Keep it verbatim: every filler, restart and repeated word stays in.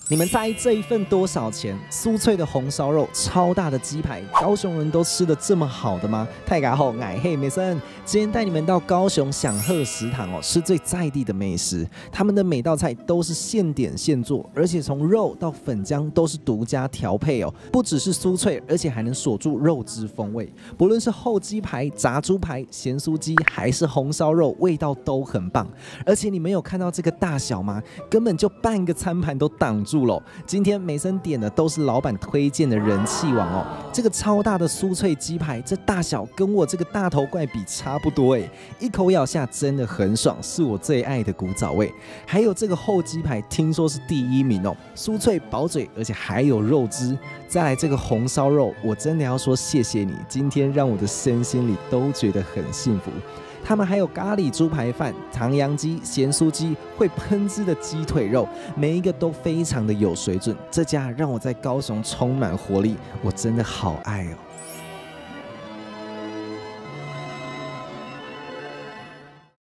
你们猜这一份多少钱？酥脆的红烧肉，超大的鸡排，高雄人都吃得这么好的吗？太嘎后矮嘿美森，今天带你们到高雄享贺食堂哦，吃最在地的美食。他们的每道菜都是现点现做，而且从肉到粉浆都是独家调配哦，不只是酥脆，而且还能锁住肉汁风味。不论是厚鸡排、炸猪排、咸酥鸡，还是红烧肉，味道都很棒。而且你们有看到这个大小吗？根本就半个餐盘都挡住。今天美森点的都是老板推荐的人气王哦，这个超大的酥脆鸡排，这大小跟我这个大头怪比差不多哎，一口咬下真的很爽，是我最爱的古早味。还有这个厚鸡排，听说是第一名哦，酥脆薄嘴，而且还有肉汁。再来这个红烧肉，我真的要说谢谢你，今天让我的身心里都觉得很幸福。他们还有咖喱猪排饭、唐扬鸡、咸酥鸡、会喷汁的鸡腿肉，每一个都非常的有水准。这家让我在高雄充满活力，我真的好爱哦。